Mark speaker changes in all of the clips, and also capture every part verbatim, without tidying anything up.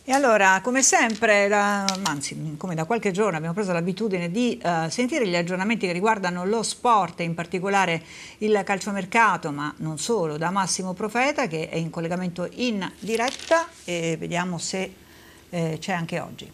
Speaker 1: E allora, come sempre, la, anzi, come da qualche giorno abbiamo preso l'abitudine di uh, sentire gli aggiornamenti che riguardano lo sport, in particolare il calciomercato, ma non solo, da Massimo Profeta, che è in collegamento in diretta, e vediamo se eh, c'è anche oggi.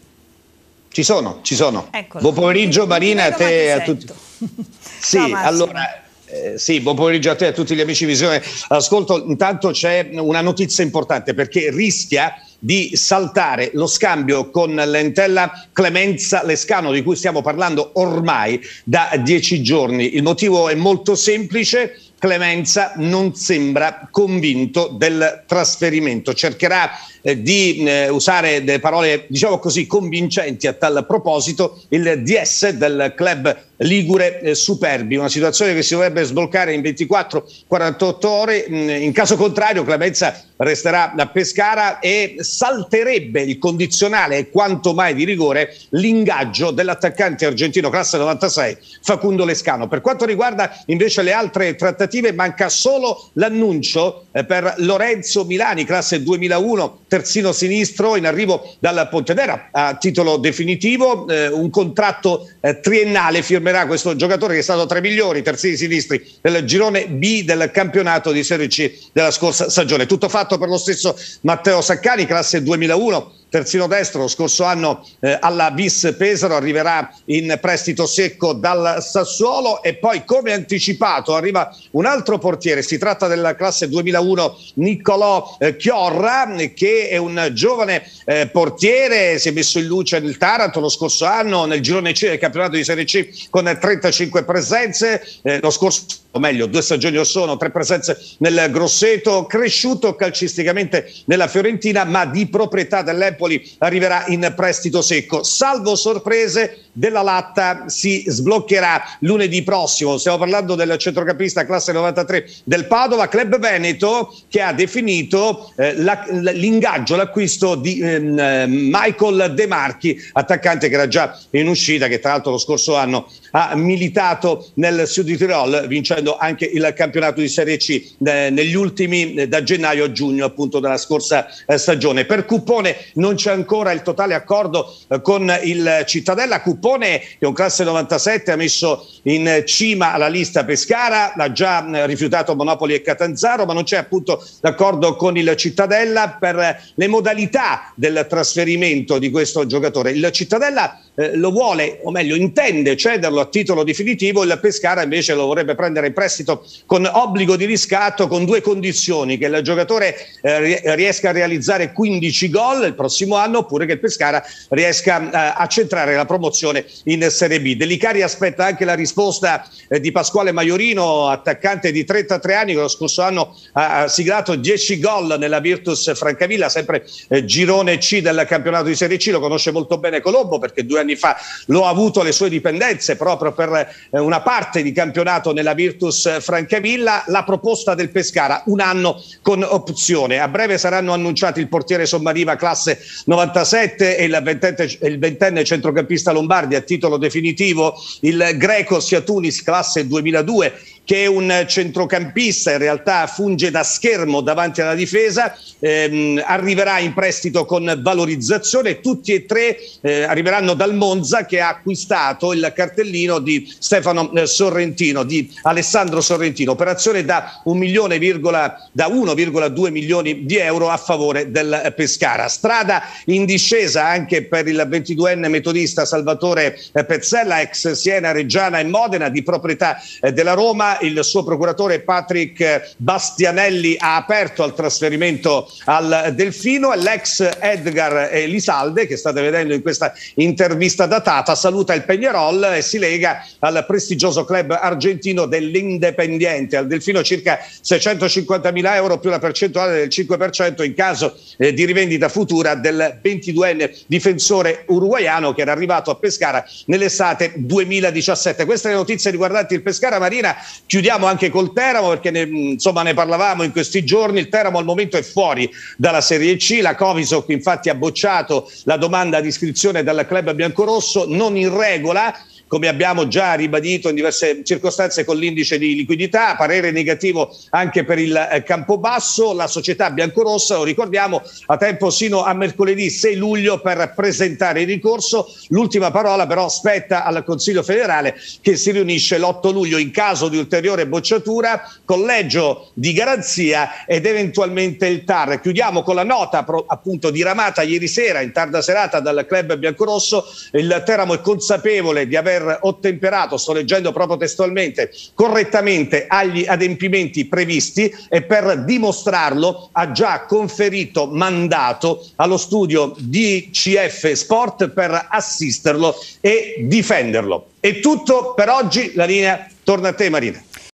Speaker 2: Ci sono, ci sono.
Speaker 1: Eccolo.
Speaker 2: Buon pomeriggio Marina, a te e a
Speaker 1: sento.
Speaker 2: tutti. Sì,
Speaker 1: Ciao,
Speaker 2: allora... Eh, sì, buon pomeriggio a te e a tutti gli amici Visione Ascolto. Intanto c'è una notizia importante, perché rischia di saltare lo scambio con l'Entella Clemenza Lescano, di cui stiamo parlando ormai da dieci giorni. Il motivo è molto semplice: Clemenza non sembra convinto del trasferimento, cercherà eh, di eh, usare delle parole, diciamo così, convincenti a tal proposito. Il D S del club ligure eh, Superbi, una situazione che si dovrebbe sbloccare in ventiquattro quarantotto ore. In caso contrario Clemenza resterà a Pescara e salterebbe il condizionale e quanto mai di rigore l'ingaggio dell'attaccante argentino classe novantasei Facundo Lescano. Per quanto riguarda invece le altre trattative, manca solo l'annuncio eh, per Lorenzo Milani, classe duemilauno, terzino sinistro, in arrivo dal Pontedera a titolo definitivo, eh, un contratto eh, triennale. Firmerà questo giocatore, che è stato tra i migliori terzini sinistri del girone B del campionato di Serie C della scorsa stagione. Tutto fatto per lo stesso Matteo Saccani, classe duemilauno, terzino destro, lo scorso anno eh, alla Vis Pesaro, arriverà in prestito secco dal Sassuolo. E poi, come anticipato, arriva un altro portiere, si tratta della classe duemilauno Niccolò eh, Chiorra, che è un giovane eh, portiere, si è messo in luce nel Taranto lo scorso anno, nel girone C del campionato di Serie C con trentacinque presenze, eh, lo scorso o meglio due stagioni or sono, tre presenze nel Grosseto, cresciuto calcisticamente nella Fiorentina, ma di proprietà dell'Empoli arriverà in prestito secco. Salvo sorprese, Della Latta si sbloccherà lunedì prossimo. Stiamo parlando del centrocampista classe novantatré del Padova, club veneto che ha definito eh, la, l'ingaggio, l'acquisto di eh, Michael De Marchi, attaccante che era già in uscita, che tra l'altro lo scorso anno ha militato nel Sud di Tirol, vincendo anche il campionato di Serie C eh, negli ultimi, eh, da gennaio a giugno appunto della scorsa eh, stagione. Per Cuppone non c'è ancora il totale accordo eh, con il Cittadella. Cuppone, che è un classe novantasette, ha messo in cima alla lista Pescara, ha già eh, rifiutato Monopoli e Catanzaro, ma non c'è appunto l'accordo con il Cittadella per le modalità del trasferimento di questo giocatore. Il Cittadella eh, lo vuole, o meglio intende cederlo a titolo definitivo, il Pescara invece lo vorrebbe prendere in prestito con obbligo di riscatto, con due condizioni: che il giocatore eh, riesca a realizzare quindici gol il prossimo anno, oppure che il Pescara riesca eh, a centrare la promozione in Serie B. Delicari aspetta anche la risposta eh, di Pasquale Maiorino, attaccante di trentatré anni, che lo scorso anno ha siglato dieci gol nella Virtus Francavilla, sempre eh, girone C del campionato di Serie C. Lo conosce molto bene Colombo, perché due anni fa lo ha avuto alle sue dipendenze proprio per eh, una parte di campionato nella Virtus Francavilla. La proposta del Pescara: un anno con opzione. A breve saranno annunciati il portiere Sommariva classe novantasette e il ventenne, il ventenne centrocampista Lombardi a titolo definitivo, il greco Siatunis classe duemiladue, che è un centrocampista, in realtà funge da schermo davanti alla difesa, ehm, arriverà in prestito con valorizzazione. Tutti e tre eh, arriveranno dal Monza, che ha acquistato il cartellino di Stefano eh, Sorrentino, di Alessandro Sorrentino, operazione da un milione virgola, da uno virgola due milioni di euro a favore del Pescara. Strada in discesa anche per il ventiduenne metodista Salvatore eh, Pezzella, ex Siena, Reggiana e Modena, di proprietà eh, della Roma. Il suo procuratore Patrick Bastianelli ha aperto al trasferimento al Delfino, e l'ex Edgar Elisalde, che state vedendo in questa intervista datata, saluta il Peñarol e si lega al prestigioso club argentino dell'Independiente. Al Delfino circa seicentocinquantamila euro più la percentuale del cinque per cento in caso eh, di rivendita futura del ventiduenne difensore uruguaiano, che era arrivato a Pescara nell'estate duemiladiciassette. Queste le notizie riguardanti il Pescara. Marina, chiudiamo anche col Teramo, perché ne, insomma ne parlavamo in questi giorni. Il Teramo al momento è fuori dalla Serie C. La Covisoc infatti ha bocciato la domanda di iscrizione dal club biancorosso, non in regola. come abbiamo già ribadito in diverse circostanze con l'indice di liquidità, parere negativo anche per il eh, Campobasso. La società biancorossa, lo ricordiamo, ha tempo sino a mercoledì sei luglio per presentare il ricorso. L'ultima parola però spetta al Consiglio federale, che si riunisce l'otto luglio. In caso di ulteriore bocciatura, collegio di garanzia ed eventualmente il T A R. Chiudiamo con la nota pro, appunto diramata ieri sera in tarda serata dal club biancorosso. Il Teramo è consapevole di aver ottemperato, sto leggendo proprio testualmente, correttamente agli adempimenti previsti, e per dimostrarlo ha già conferito mandato allo studio D C F Sport per assisterlo e difenderlo. È tutto per oggi, la linea torna a te, Marina.